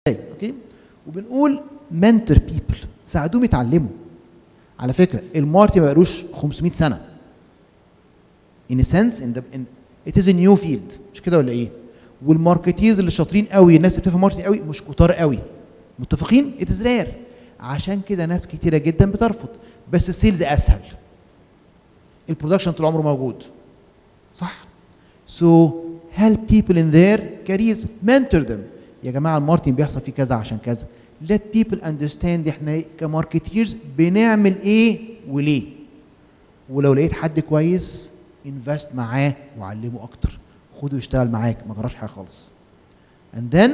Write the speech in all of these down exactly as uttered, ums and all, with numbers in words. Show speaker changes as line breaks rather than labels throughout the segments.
اوكي. وبنقول mentor people، ساعدوهم يتعلموا. على فكره الماركتنج ما بقالوش خمسمية سنه. in a sense in the in it is a new field، مش كده ولا ايه؟ والماركتيرز اللي شاطرين قوي، الناس اللي بتفهم ماركتنج قوي مش كتار قوي. متفقين؟ it is rare. عشان كده ناس كتيره جدا بترفض، بس السيلز اسهل. البرودكشن طول عمره موجود. صح؟ so help people in their careers، mentor them. يا جماعه الماركتنج بيحصل فيه كذا عشان كذا. let people understand احنا كماركتيرز بنعمل ايه وليه. ولو لقيت حد كويس انفست معاه وعلمه اكتر، خده يشتغل معاك، ما جراش حاجه خالص. and then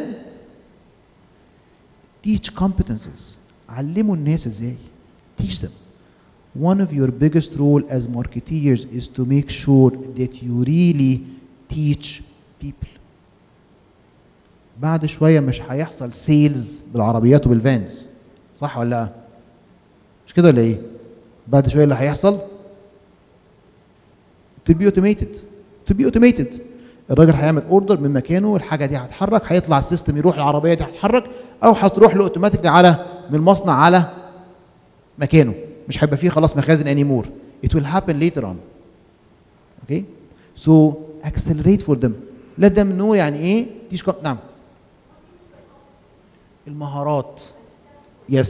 teach competencies، علموا الناس ازاي. teach them. one of your biggest role as marketeers is to make sure that you really teach people. بعد شويه مش هيحصل سيلز بالعربيات وبالفانز، صح ولا لا؟ مش كده ولا ايه؟ بعد شويه اللي هيحصل to be automated to be automated. الراجل هيعمل اوردر من مكانه، الحاجه دي هتتحرك، هيطلع السيستم يروح العربيه دي هتتحرك، او هتروح له اوتوماتيكلي على من المصنع على مكانه، مش هيبقى فيه خلاص مخازن انيمور. it will happen later on. okay so accelerate for them. let them know يعني ايه teach. نعم. المهارات. yes.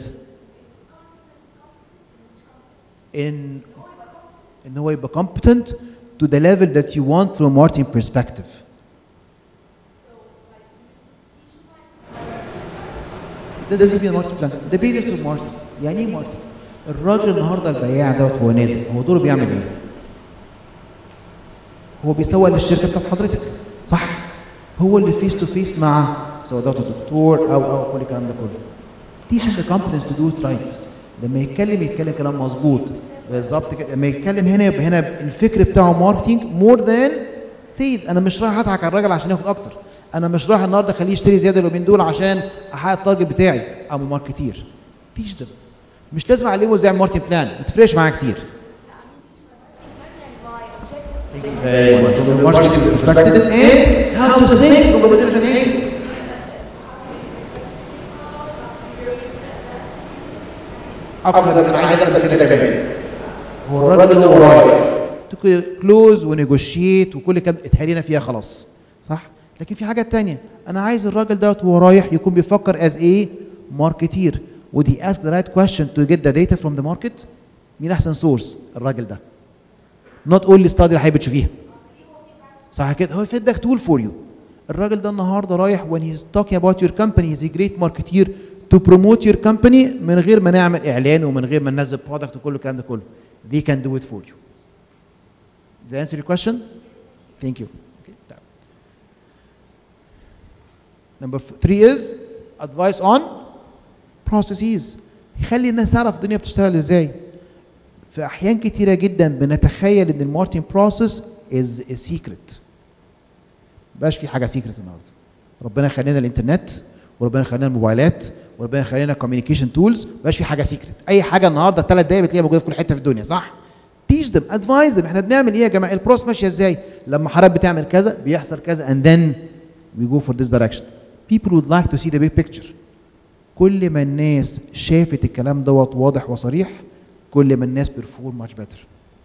ان ان هو يبقى competent to the level that you want from a marketing perspective. ده زي في الماركتنج بلان، ده بيزنس اوف ماركتنج. يعني ايه ماركتنج؟ الراجل النهارده البياع دوت هو نازل، هو دوره بيعمل ايه؟ هو بيسوق للشركه بتاعت حضرتك، صح؟ هو اللي فيس تو فيس مع سواء دوت الدكتور او او كل الكلام ده كله. teach him the competence to do it right. لما يتكلم يتكلم كلام مظبوط بالظبط كده. لما يتكلم هنا يبقى هنا الفكر بتاعه ماركتنج مور ذان سيلز. انا مش رايح اضحك على الراجل عشان ياخد اكتر، انا مش رايح النهارده اخليه يشتري زياده اليومين دول عشان احقق التارجت بتاعي. ام ماركتير. teach them. مش لازم اعلمه ازاي اعمل ماركتنج بلان، ما تفرقش معايا كتير. from a marketing perspective and how to think from a different angle. أكتر أنا عايز أبدأ كده كمان. هو الراجل اللي ورايا كلوز ونيجوشيت وكل كلام اتهرينا فيها خلاص، صح؟ لكن في حاجات تانية، أنا عايز الراجل دوت وهو رايح يكون بيفكر از إيه؟ ماركتير. would he ask the right question to get the data from the market؟ مين أحسن سورس؟ الراجل ده. not only study اللي حابب تشوفيها. صح كده؟ هو feedback tool for you. الراجل ده النهارده رايح when he's talking about your company he's a great marketeer to promote your company من غير ما نعمل اعلان ومن غير ما ننزل برودكت وكل الكلام ده كله. They can do it for you. Did I answer your question? Thank you. Okay. Number three is advice on processes. يخلي الناس تعرف الدنيا بتشتغل ازاي. في احيان كتيره جدا بنتخيل ان الماركتنج بروسيس is a secret. مبقاش في حاجه سيكريت النهارده. ربنا يخلينا الانترنت وربنا يخلينا الموبايلات وربنا يخلينا كوميونيكيشن تولز، مبقاش في حاجه سيكريت. اي حاجه النهارده ثلاث دقايق بتلاقيها موجوده في كل حته في الدنيا، صح؟ تيش ذم، ادفايز ذم، احنا بنعمل ايه يا جماعه؟ البروسس ماشيه ازاي؟ لما حضرتك بتعمل كذا بيحصل كذا and then we go for this direction. People would like to see the big picture. كل ما الناس شافت الكلام دوت واضح وصريح كل ما الناس perform much better.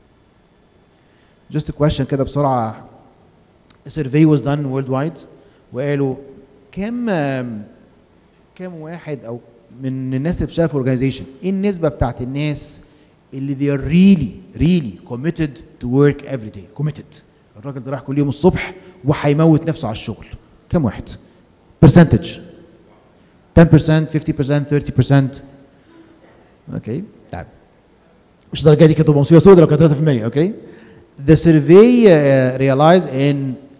Just a question كده بسرعه. A survey was done worldwide وقالوا كم كم واحد او من الناس اللي بتشتغل في اورجانيزيشن ايه النسبه بتاعت الناس اللي they are really really committed to work every day. committed. الراجل ده راح كل يوم الصبح وهيموت نفسه على الشغل. كم واحد؟ percentage. ten percent fifty percent thirty percent. اوكي طيب مش الدرجه دي كانت تبقى مصيبه سوداء لو كانت ثلاثة بالمية. اوكي. The survey uh, realized in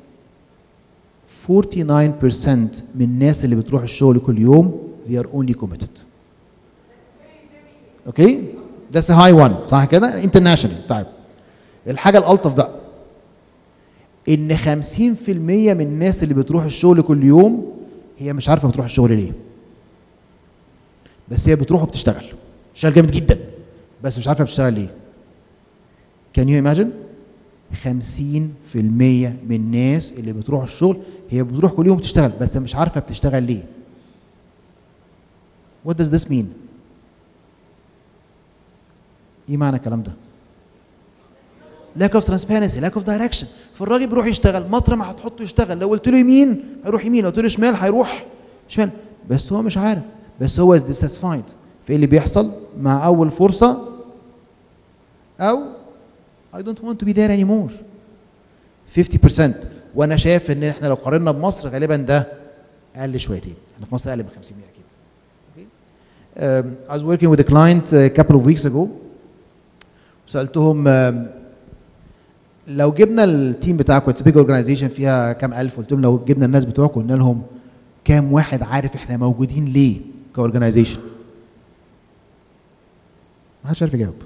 forty-nine percent من الناس اللي بتروح الشغل كل يوم they are only committed. اوكي؟ that's a high one صح كده؟ international. طيب الحاجة الألطف بقى إن خمسين في المية من الناس اللي بتروح الشغل كل يوم هي مش عارفة بتروح الشغل ليه. بس هي بتروح وبتشتغل. بتشتغل جامد جدا بس مش عارفة بتشتغل ليه. Can you imagine؟ خمسين في المية من الناس اللي بتروح الشغل هي بتروح كل يوم بتشتغل بس مش عارفه بتشتغل ليه. What does this mean؟ ايه معنى الكلام ده؟ lack of transparency, lack of direction. فالراجل بيروح يشتغل، مطرح ما هتحطه يشتغل، لو قلت له يمين هيروح يمين، لو قلت له شمال هيروح شمال، بس هو مش عارف، بس هو is dissatisfied. فايه اللي بيحصل؟ مع أول فرصة أو I don't want to be there anymore. fifty percent. وأنا شايف إن إحنا لو قارنا بمصر غالبا ده أقل شويتين، إحنا في مصر أقل من خمسين بالمية أكيد. Okay. Um, I was working with a client a couple of weeks ago. سألتهم um, لو جبنا التيم بتاعكم اتس بيج اورجانيزيشن فيها كام الف، قلت لهم لو جبنا الناس بتوعكم قلنا لهم كام واحد عارف احنا موجودين ليه كاورجانيزيشن؟ ما حدش عارف يجاوب.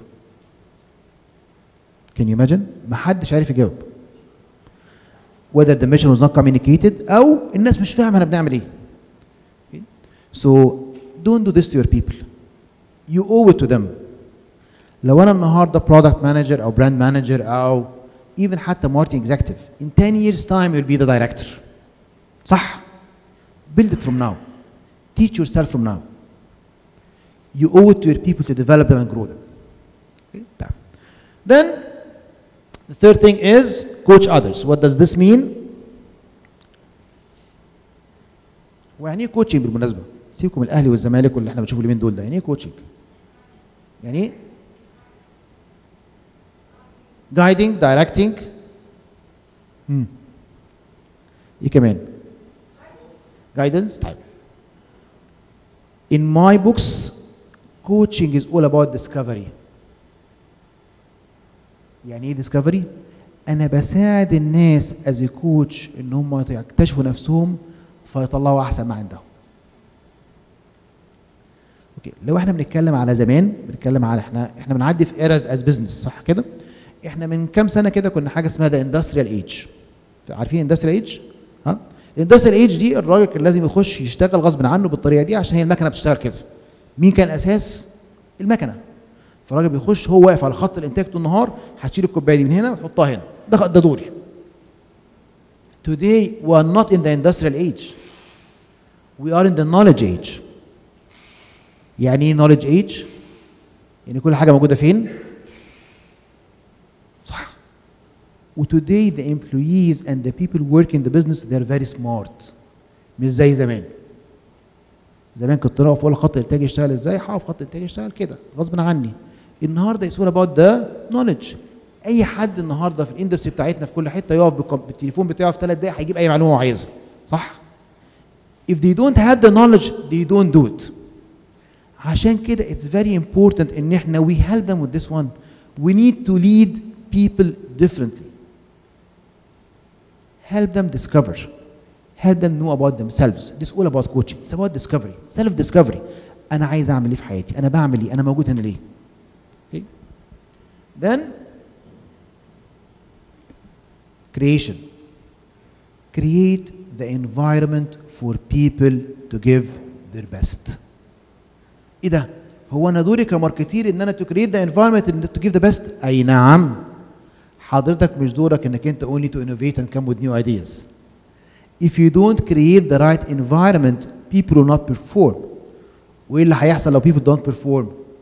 Can you imagine؟ ما حدش عارف يجاوب. Whether the mission was not communicated أو الناس مش فاهمة احنا بنعمل ايه. Okay. So don't do this to your people. You owe it to them. لو أنا النهارده product manager أو brand manager أو even حتى marketing executive, in ten years time you'll be the director. صح؟ Build it from now. Teach yourself from now. You owe it to your people to develop them and grow them. Okay? Then the third thing is coach others. What does this mean? ويعني ايه coaching بالمناسبة؟ سيبكم من الأهلي والزمالك واللي احنا بنشوفه اليومين دول ده، يعني ايه coaching؟ يعني ايه؟ guiding, directing. امم ايه كمان؟ guidance. طيب. In my books, coaching is all about discovery. يعني ايه discovery؟ أنا بساعد الناس as a coach إن هم يكتشفوا نفسهم فيطلعوا أحسن ما عندهم. اوكي، لو احنا بنتكلم على زمان، بنتكلم على احنا احنا بنعدي في eras as business، صح كده؟ احنا من كام سنه كده كنا حاجه اسمها ذا اندستريال ايج. عارفين اندستريال ايج؟ ها؟ الاندستريال ايج دي الراجل كان لازم يخش يشتغل غصب عنه بالطريقه دي عشان هي المكنه بتشتغل كده. مين كان الاساس؟ المكنه. فالراجل بيخش هو واقف على خط الانتاج طول النهار، هتشيل الكوبايه دي من هنا وتحطها هنا، ده ده دوري. Today we are not in the industrial age. We are in the knowledge age. يعني ايه knowledge age؟ يعني كل حاجه موجوده فين؟ صح. وتوداي the employees and the people working the business they are very smart. مش زي زمان. زمان كنت اقف اقول خط الانتاج يشتغل ازاي؟ هقف خط الانتاج يشتغل كده غصب عني. النهارده it's all about the knowledge. اي حد النهارده في الاندستري بتاعتنا في كل حته يقف بالتليفون بتاعه في ثلاث دقائق هيجيب اي معلومه هو عايزها. صح؟ If they don't have the knowledge they don't do it. عشان كده it's very important ان احنا we help them with this one. We need to lead people differently. Help them discover. Help them know about themselves. This is all about coaching. It's about discovery. Self discovery. أنا عايز أعمل إيه في حياتي؟ أنا بعمل إيه؟ أنا موجود هنا ليه؟ Okay. Then creation. Create the environment for people to give their best. ايه ده؟ هو انا دوري كماركتير ان انا to create the environment to give the best؟ اي نعم. حضرتك مش دورك انك انت only to innovate and come with new ideas. If you don't create the right environment, people will not perform. وايه اللي هيحصل لو people don't perform؟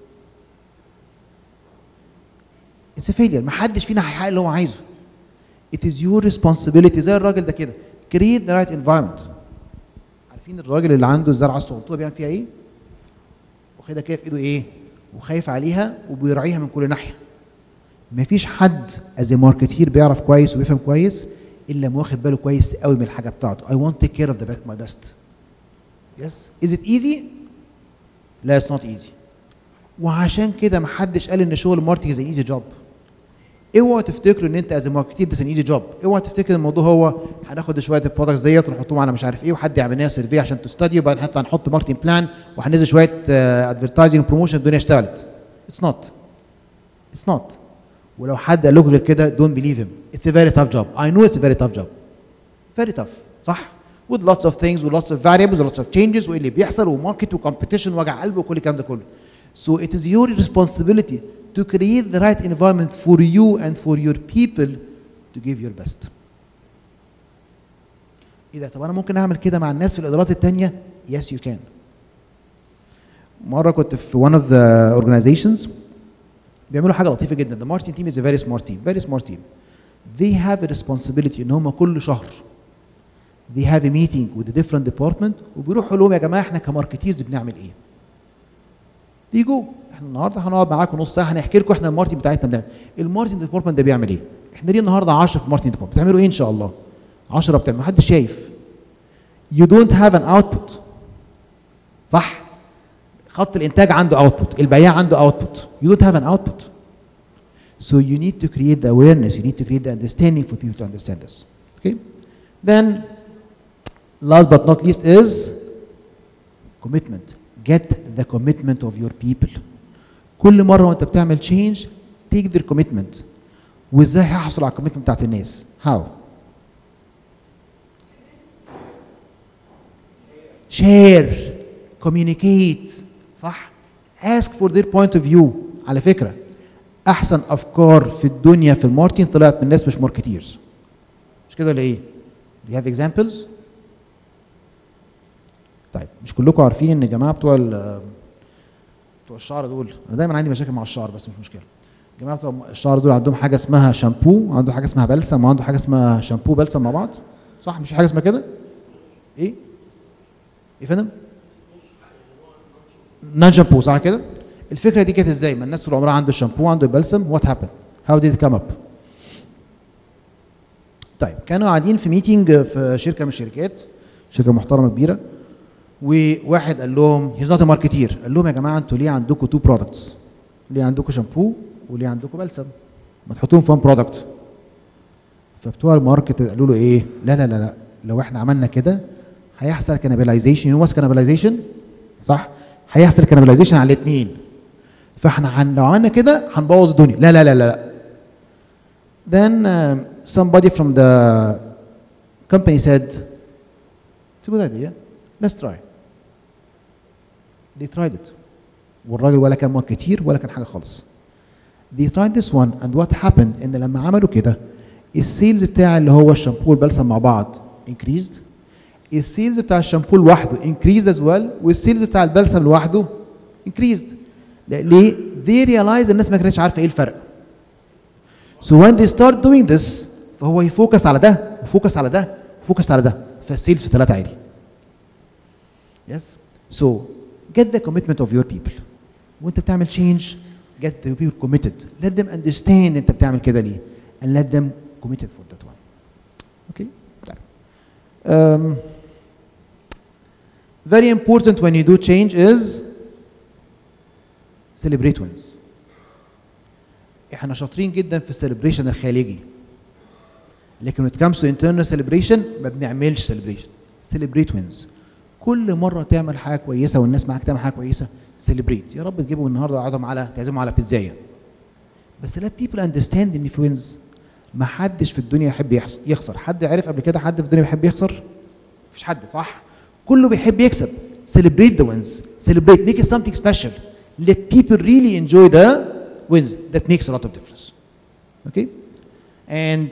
It's a failure. محدش فينا هيحقق اللي هو عايزه. It is your responsibility. زي الراجل ده كده. Create the right environment. عارفين الراجل اللي عنده الزرعه الصغنطوطه بيعمل فيها ايه؟ واخدها كده في ايده ايه؟ وخايف عليها وبيراعيها من كل ناحيه. مفيش حد از ماركتير بيعرف كويس وبيفهم كويس الا لما واخد باله كويس قوي من الحاجه بتاعته. I want to take care of the best, my best. Yes. Is it easy؟ لا it's not easy. وعشان كده محدش قال ان شغل الماركتنج از ايزي جوب. اوعوا تفتكروا ان انت از ماركتير ده ايزي جوب. اوعوا تفتكر الموضوع هو هناخد شويه البرودكتس ديت ونحطهم على مش عارف ايه وحد يعمل لنا سيرفي عشان تستدي وبعدين حتى هنحط ماركتنج بلان وهننزل شويه ادفرتايزنج بروموشن الدنيا اشتغلت. It's not. It's not. ولو حد قال لكم غير كده don't believe him. It's a very tough job. I know it's a very tough job. Very tough. صح؟ With lots of things with lots of variables with lots of changes وايه اللي بيحصل وماركت وكومبيتيشن ووجع قلب وكل الكلام ده كله. So it is your responsibility to create the right environment for you and for your people to give your best. إذا طب أنا ممكن أعمل كده مع الناس في الإدارات التانية؟ Yes you can. مره كنت في one of the organizations بيعملوا حاجه لطيفه جدا. The marketing team is a very smart team, very smart team. They have a responsibility ان هم كل شهر they have a meeting with a different department وبيروحوا لهم يا جماعه احنا كماركتيرز بنعمل ايه؟ يجوا احنا النهارده هنقعد معاكم نص ساعه هنحكي لكم احنا الماركتنج بتاعتنا بنعمل الماركتنج ديبارتمنت ده بيعمل ايه؟ احنا ليه النهارده عشرة في الماركتنج ديبارتمنت بتعملوا ايه ان شاء الله؟ عشرة بتعملوا محدش شايف. You don't have an output. صح؟ خط الانتاج عنده اوتبوت، البياع عنده اوتبوت. You don't have an output. So you need to create the awareness, you need to create the understanding for people to understand this. Okay? Then last but not least is commitment. Get the commitment of your people. كل مرة وانت بتعمل change take their commitment. وازاي هحصل على الكوميتمنت بتاعت الناس؟ How؟ share, communicate. صح؟ ask for their point of view. على فكرة أحسن أفكار في الدنيا في الماركتينج طلعت من ناس مش ماركتيرز. مش كده ولا إيه؟ Do you have examples؟ طيب مش كلكم عارفين ان الجماعه بتوع بتوع الشعر دول، انا دايما عندي مشاكل مع الشعر بس مش مشكله. الجماعه بتوع الشعر دول عندهم حاجه اسمها شامبو، وعندهم حاجه اسمها بلسم، وعندهم حاجه اسمها شامبو بلسم مع بعض. صح؟ مش في حاجه اسمها كده؟ ايه؟ ايه يا فندم؟ نان شامبو صح كده؟ الفكره دي جت ازاي؟ ما الناس طول عمرها عنده الشامبو وعنده البلسم، وات هابن؟ هاو ديد ات كام اب؟ طيب كانوا قاعدين في ميتنج في شركه من الشركات، شركه محترمه كبيره، وواحد قال لهم هيز نوت ماركتير، قال لهم يا جماعه انتوا ليه عندكم تو برودكتس؟ ليه عندكم شامبو وليه عندكم بلسم؟ ما تحطوهم في وان برودكت. فبتوع الماركت قالوا له ايه؟ لا لا لا لا لو احنا عملنا كده هيحصل كانبلايزيشن. يو واز كانبلايزيشن؟ صح؟ هيحصل كانبلايزيشن على الاثنين. فاحنا هن لو عملنا كده هنبوظ الدنيا. لا لا لا لا. Then uh, somebody from the company said it's a good idea. Let's try. They tried it. والراجل ولا كان ماركتير ولا كان حاجه خالص. They tried this one and what happened ان لما عملوا كده السيلز بتاع اللي هو الشامبو والبلسم مع بعض increased. السيلز بتاع الشامبو لوحده increased as well والسيلز بتاع البلسم لوحده increased. ليه؟ They realized الناس ما كانتش عارفه ايه الفرق. So when they start doing this فهو يفوكس على ده وفوكس على ده وفوكس على ده فالسيلز في ثلاثه عالي. Yes. So get the commitment of your people. وانت بتعمل change get the people committed. Let them understand انت بتعمل كده ليه and let them committed for that one. Okay. Um, very important when you do change is celebrate wins. احنا شاطرين جدا في السليبريشن الخارجي. لكن when it comes to internal celebration ما بنعملش celebration. Celebrate wins. كل مره تعمل حاجه كويسه والناس معاك تعمل حاجه كويسه سيلبريت. يا رب تجيبهم النهارده قعدهم على تعزمهم على بيتزايه. بس let people understand ان في وينز. ما حدش في الدنيا يحب يخسر. حد عرف قبل كده حد في الدنيا بيحب يخسر؟ مفيش حد صح؟ كله بيحب يكسب. Celebrate the wins. Celebrate. Make it something special. Let people really enjoy the wins. That makes a lot of difference. Okay? And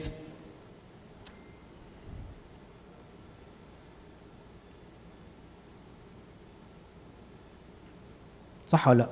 صح ولا لا؟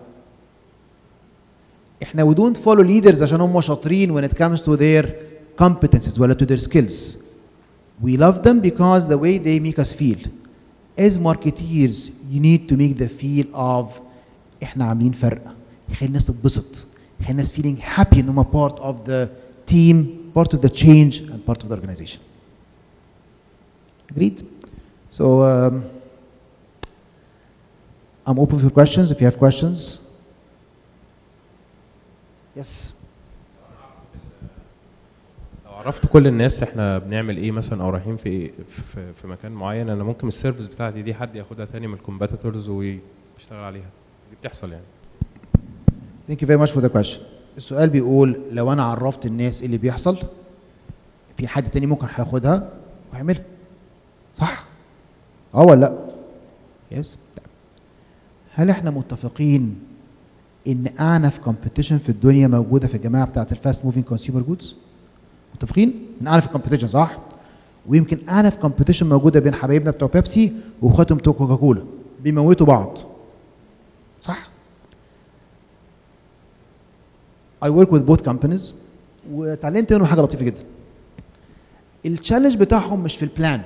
احنا we don't follow leaders عشان هم شاطرين when it comes to their competencies ولا to their skills. We love them because the way they make us feel. As marketeers you need to make the feel of احنا عاملين فرق. يخلي الناس تتبسط. يخلي الناس feeling happy ان هم part of the team, part of the change and part of the organization. Agreed? So um, I'm open for questions if you have questions. Yes.
لو عرفت كل الناس احنا بنعمل ايه مثلا او رايحين في ايه في, في مكان معين، انا ممكن السيرفيس بتاعتي دي حد ياخدها تاني من الكومبيتيتورز ويشتغل عليها. دي بتحصل يعني.
Thank you very much for the question. السؤال بيقول لو انا عرفت الناس ايه اللي بيحصل في حد تاني ممكن هياخدها ويعملها. صح؟ اه ولا لا؟ يس. هل احنا متفقين ان اعنف كومبيتيشن في الدنيا موجوده في الجماعه بتاعت الفاست موفينج كونسيومر جودز؟ متفقين ان اعنف كومبيتيشن صح؟ ويمكن اعنف كومبيتيشن موجوده بين حبايبنا بتوع بيبسي واخواتهم بتوع كوكا كولا بيموتوا بعض. صح؟ I work with both companies واتعلمت منهم حاجه لطيفه جدا. التشالنج بتاعهم مش في البلان،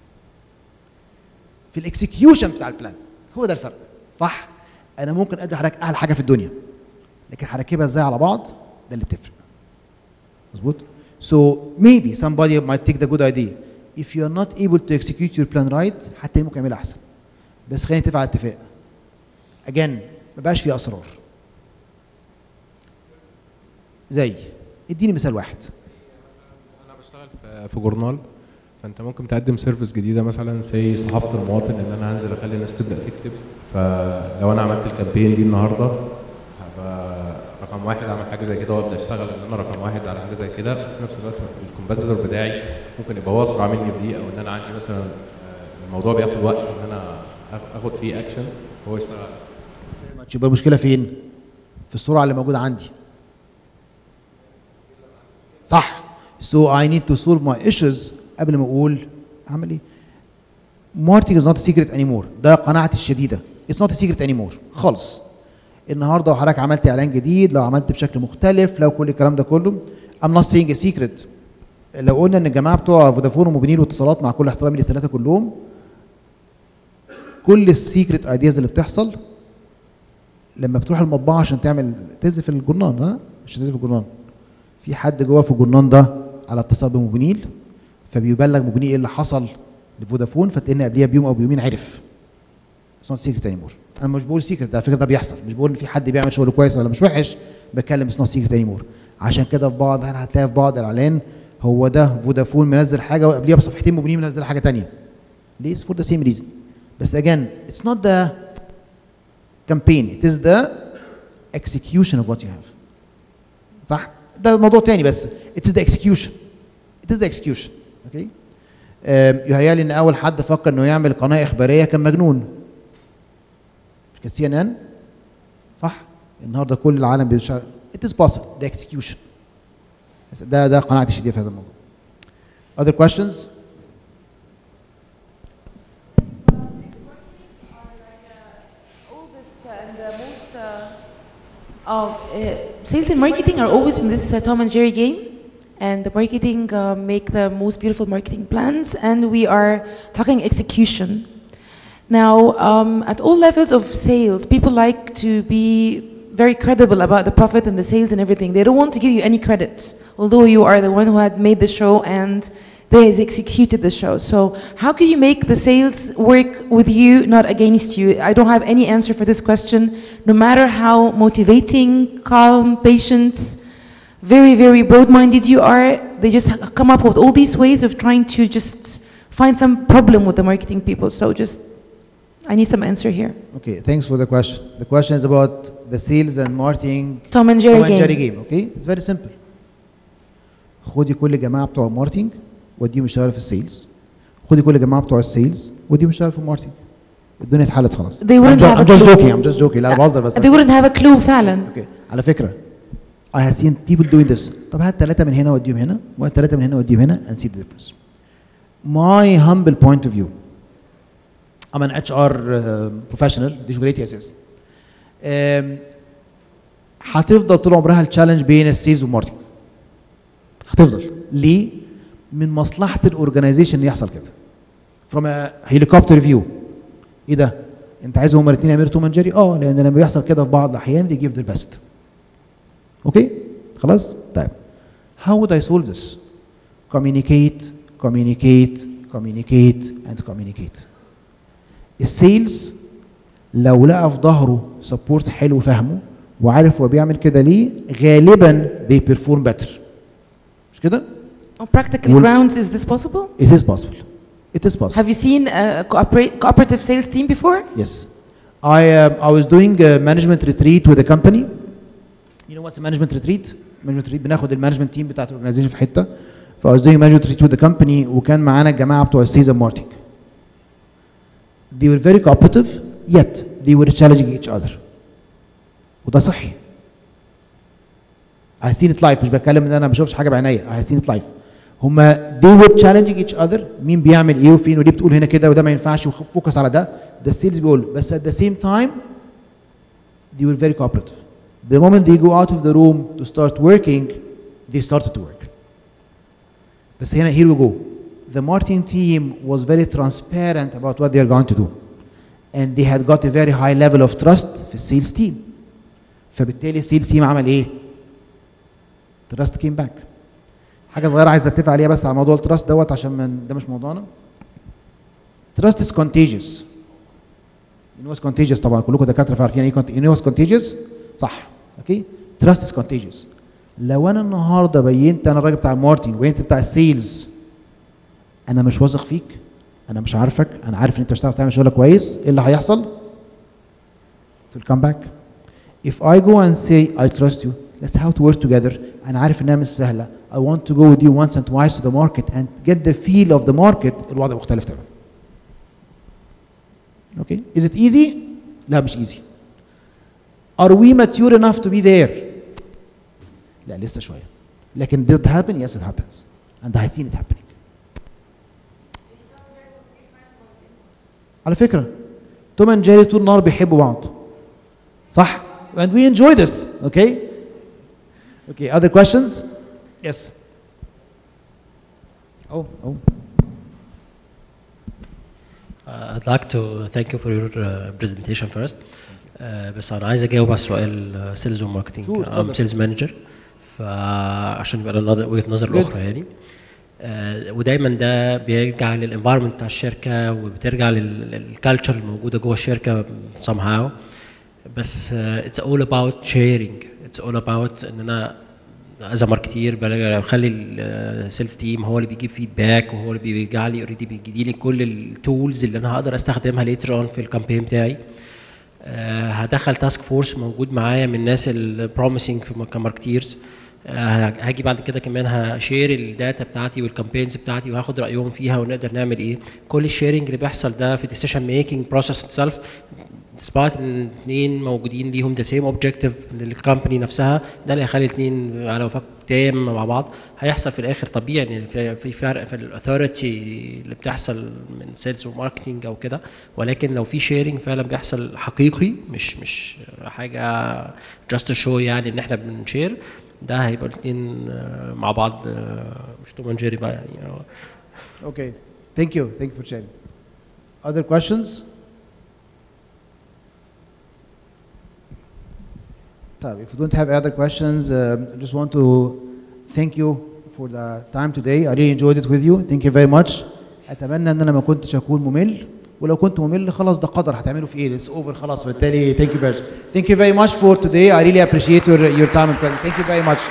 في الاكسكيوشن بتاع البلان. هو ده الفرق. صح؟ انا ممكن ادي حضرتك اعلى حاجه في الدنيا، لكن هركبها ازاي على بعض ده اللي بتفرق. مظبوط؟ So maybe somebody might take the good idea. If you are not able to execute your plan right حتى ممكن يعملها احسن. بس خلينا نتفق على اتفاق. Again ما بقاش فيه اسرار. زي اديني مثال واحد.
انا بشتغل في في جورنال، فانت ممكن تقدم سيرفيس جديده مثلا زي صحافه المواطن، ان انا هنزل اخلي الناس تبدا تكتب. فلو انا عملت الكامبين دي النهارده هبقى رقم واحد اعمل حاجه زي كده وابدا اشتغل ان انا رقم واحد على حاجه زي كده. في نفس الوقت الكومبيتيتور بتاعي ممكن يبقى هو اسرع مني بدي، او ان انا عندي مثلا الموضوع بياخد وقت ان انا اخد فيه اكشن وهو يشتغل.
يبقى المشكله فين؟ في السرعه اللي موجوده عندي. صح؟ So I need to solve my issues قبل ما اقول اعمل ايه؟ Marketing is not a secret anymore. ده قناعتي الشديده. It's not a secret anymore خالص. النهارده لو حضرتك عملت اعلان جديد، لو عملت بشكل مختلف، لو كل الكلام ده كله I'm not saying a secret. لو قلنا ان الجماعه بتوع فودافون وموبينيل واتصالات مع كل احترامي للثلاثه كلهم، كل السيكريت ايدياز اللي بتحصل لما بتروح المطبعه عشان تعمل تنزل في الجرنان، ها؟ عشان تنزل في الجرنان. في حد جوه في الجرنان ده على اتصال بموبينيل، فبيبلغ موبينيل ايه اللي حصل لفودافون، فتلاقينا قبليها بيوم او بيومين عرف. It's not secret anymore. انا مش بقول سيكريت، على فكره ده بيحصل، مش بقول ان في حد بيعمل شغل كويس ولا مش وحش، بتكلم It's not secret anymore. عشان كده في بعض انا هتلاقي في بعض الاعلان هو ده فودافون منزل حاجه وقبليها بصفحتين موبينيل منزل حاجه ثانيه. ليه؟ It's for the same reason. بس again it's not the campaign, it is the execution of what you have. صح؟ ده موضوع تاني، بس it is the execution. It is the execution. اوكي؟ okay? يهيألي ان اول حد فكر انه يعمل قناه اخباريه كان مجنون. مش كانت سي ان ان؟ صح؟ النهارده كل العالم بيشتغل. It is possible. The execution. ده ده قناعتي الشديده في هذا الموضوع. Other questions?
Uh, sales and marketing are always in this uh, Tom and Jerry game, and the marketing uh, make the most beautiful marketing plans, and we are talking execution. Now, um, at all levels of sales, people like to be very credible about the profit and the sales and everything. They don't want to give you any credit, although you are the one who had made the show and they has executed the show. So how can you make the sales work with you, not against you? I don't have any answer for this question. No matter how motivating, calm, patient, very, very broad-minded you are, they just come up with all these ways of trying to just find some problem with the marketing people. So just, I need some answer here.
Okay, thanks for the question. The question is about the sales and marketing
Tom and Jerry
Tom
game.
and Jerry game, okay? It's very simple. خدي كل الجماعة بتوع الماركتينج وديهم يشتغلوا في السيلز. خدي كل الجماعة بتوع السيلز وديهم يشتغلوا في الماركتينج. الدنيا اتحلت خلاص.
They wouldn't have
I'm just joking, I'm just joking. لا أنا بهزر بس.
They wouldn't have a clue فعلا.
Okay. على فكرة I have seen people doing this. طب هات ثلاثة من هنا وديهم هنا، وهات ثلاثة من هنا وديهم هنا and see the difference. My humble point of view. I'm an H R uh, professional. دي شغلتي أساسا. هتفضل طول عمرها التشالنج بين السيلز والماركتنج. هتفضل. ليه؟ من مصلحة الأورجنايزيشن يحصل كده. From a helicopter view. إيه ده؟ أنت عايزهم هما الاثنين يعملوا توم اند جيري؟ أه لأن لما بيحصل كده في بعض الأحيان they give their best. أوكي؟ خلاص؟ طيب. How would I solve this? Communicate, communicate, communicate and communicate. السيلز لو لقى في ظهره سبورت حلو فهمه وعارف هو بيعمل كده ليه غالبا they perform better. مش كده؟
On practical grounds, is this possible?
It is possible. It is possible.
Have you seen a cooperate, cooperative sales team before?
Yes. I uh, I was doing a management retreat with a company. You know what's a management retreat? Management retreat بناخد المانجمنت تيم بتاعت الاورجنايزيشن في حته. ف I was doing management retreat with the company وكان معانا الجماعه بتوع السيلز اند ماركتنج. They were very cooperative yet they were challenging each other. وده صحي. I seen it live. مش بتكلم ان انا ما بشوفش حاجه بعينيا. I seen it live. هما they were challenging each other. مين بيعمل ايه وفين وليه بتقول هنا كده وده ما ينفعش وفوكس على ده. ده السيلز بيقول بس at the same time they were very cooperative. The moment they go out of the room to start working, they started to work. بس هنا here we go. The marketing team was very transparent about what they are going to do. And they had got a very high level of trust في السيلز تيم. فبالتالي السيلز تيم عمل ايه؟ trust came back. حاجة صغيرة عايز اتفق عليها بس على موضوع التراست دوت عشان من ده مش موضوعنا. Trust is contagious. You know what's contagious طبعا كلكم دكاترة فعارفين ايه you know what's contagious؟ صح. اوكي؟ Trust is contagious. لو انا النهارده بينت انا الراجل بتاع الماركتنج وبينت بتاع السيلز انا مش واثق فيك، انا مش عارفك، انا عارف ان انت مش هتعرف تعمل شغلك كويس، ايه اللي هيحصل؟ It will come back. If I go and say I trust you, let's how to work together. أنا عارف إنها مش سهلة. I want to go with you once and twice to the market and get the feel of the market. الوضع مختلف تماما. Okay? Is it easy? لا مش easy. Are we mature enough to be there? لا لسه شوية. لكن did it happen? Yes, it happens. And I seen it happening. على فكرة توم اند جيري طول النهار بيحبوا بعض. صح؟ And we enjoy this. Okay? Okay, other questions? Yes. Oh, oh.
Uh, I'd like to thank you for your uh, presentation first. Uh, بس أنا عايز أجاوب على السؤال سيلز وماركتنج. I'm sales manager. فعشان يبقى لنا وجهة نظر الأخرى يعني. Uh, ودايما ده بيرجع للانفايرمنت بتاع الشركة وبترجع للكالتشر الموجودة جوه الشركة somehow. بس uh, it's all about sharing. It's all about ان انا از ماركتير بخلي السيلز تيم هو اللي بيجيب فيدباك وهو اللي بيرجع لي اوريدي بيدي لي كل التولز اللي انا هقدر استخدمها ليتر اون في الكامبين بتاعي. uh, هدخل تاسك فورس موجود معايا من الناس البروميسنج في كماركتيرز. uh, هاجي بعد كده كمان هشير الداتا بتاعتي والكامبينز بتاعتي وهاخد رايهم فيها ونقدر نعمل ايه. كل الشيرنج اللي بيحصل ده في الديسيشن ميكنج بروسيس اتسلف despite ان الاثنين موجودين ليهم the same objective للكمباني نفسها، ده اللي هيخلي الاثنين على وفاق تام مع بعض. هيحصل في الاخر طبيعي ان يعني في فرق في الاثوريتي اللي بتحصل من سيلز وماركتنج او كده، ولكن لو في شيرنج فعلا بيحصل حقيقي مش مش حاجه just to show يعني ان احنا بنشير، ده هيبقى الاثنين مع بعض مش توم اند جيري بقى يعني.
Okay, thank you, thank you for sharing. Other questions? If you don't have other questions, uh, I just want to thank you for the time today. I really enjoyed it with you. Thank you very much. أتمنى إن أنا ما كنتش أكون ممل، ولو كنت ممل خلاص ده قدر هتعمله في إيه؟ It's over خلاص. بالتالي thank you very much. Thank you very much for today. I really appreciate your your time and presence. Thank you very much.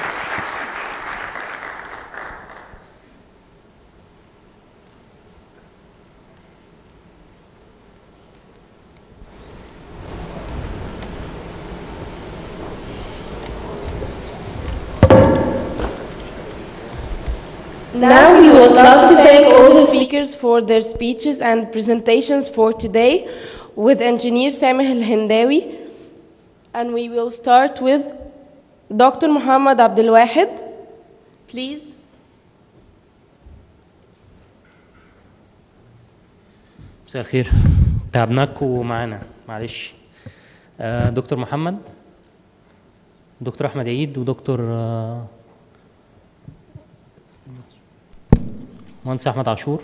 Now we would love to thank all the speakers for their speeches and presentations for today with Engineer Sameh Al-Hindawi. And we will start with Doctor Muhammad Abdul Wahid. Please.
مساء الخير. تعبناكم معانا معلش. دكتور محمد، دكتور أحمد عيد، ودكتور مهندس احمد عاشور،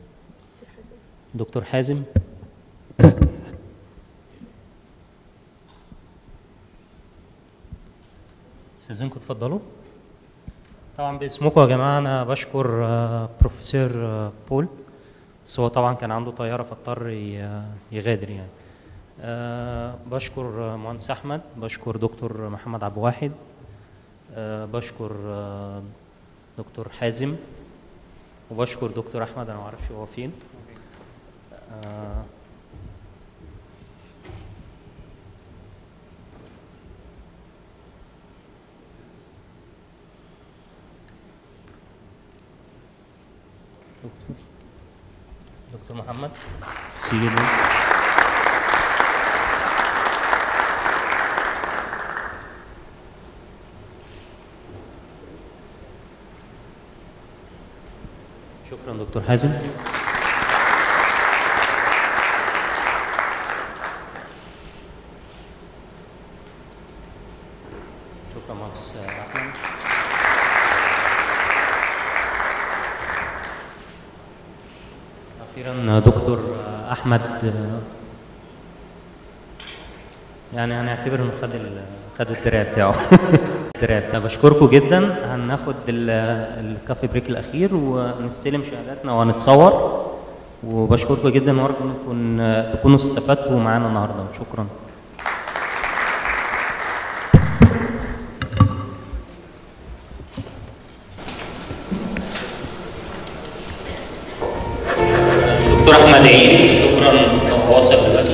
دكتور حازم، استاذنكم اتفضلوا. طبعا باسمكم يا جماعه انا بشكر بروفيسور بول، بس هو طبعا كان عنده طياره فاضطر يغادر يعني. بشكر مهندس احمد، بشكر دكتور محمد عبد الواحد، بشكر دكتور حازم، وبشكر دكتور احمد انا ما اعرفش هو فين. آه دكتور دكتور محمد سيدي. شكرا دكتور حازم. باشمهندس احمد. اخيرا دكتور احمد، يعني هنعتبر انه خد خد الدراع بتاعه. الدراع بتاعه. بشكركم جدا. هناخد الكافي بريك الاخير ونستلم شهاداتنا وهنتصور، وبشكركم جدا وارجو انكم تكونوا استفدتوا معانا النهارده. شكرا. دكتور احمد عيد، شكرا. واصل دلوقتي.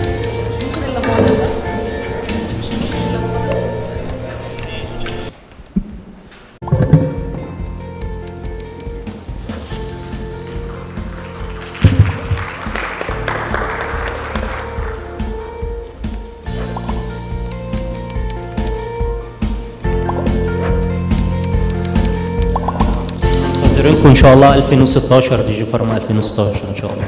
منتظرينكم ان شاء الله ألفين وستاشر، دي جي فارما ألفين وستاشر ان شاء الله.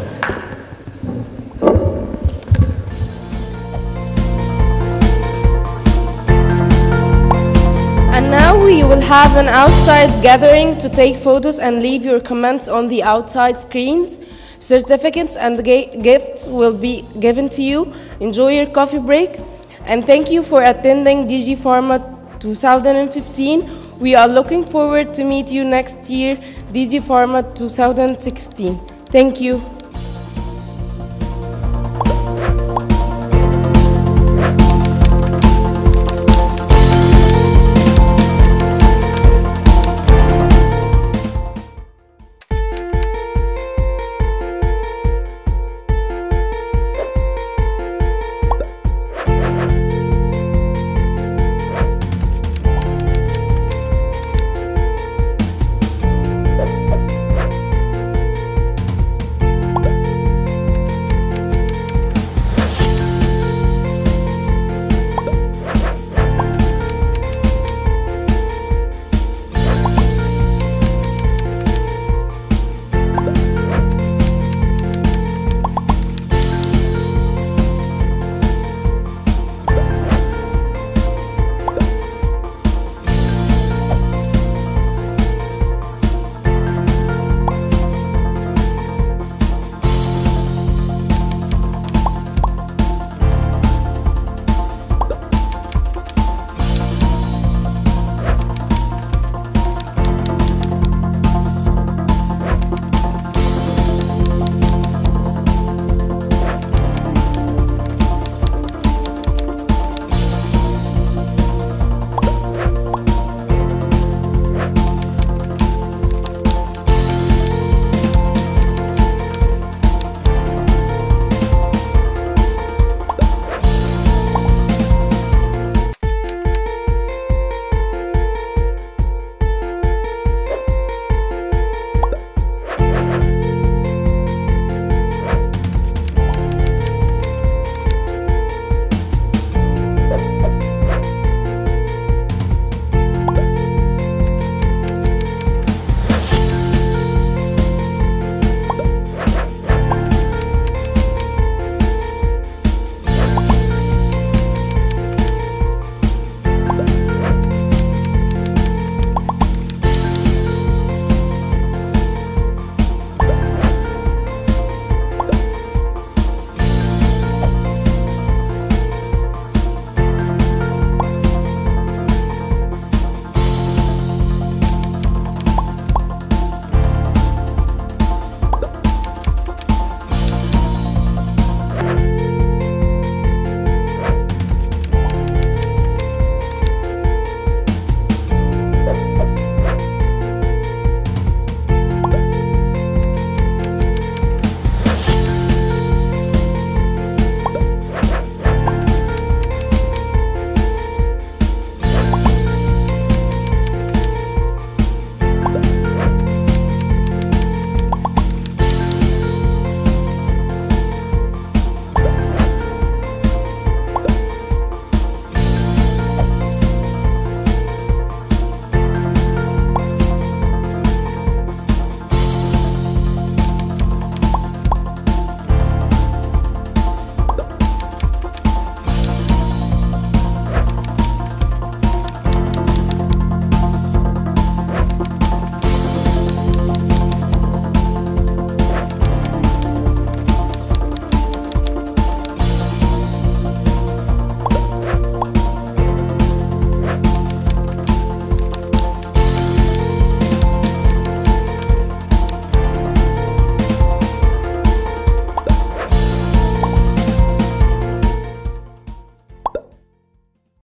And now we will have an outside gathering to take photos and leave your comments on the outside screens. Certificates and gifts will be given to you. Enjoy your coffee break. And thank you for attending D G Pharma twenty fifteen. We are looking forward to meet you next year, D G Pharma twenty sixteen. Thank you.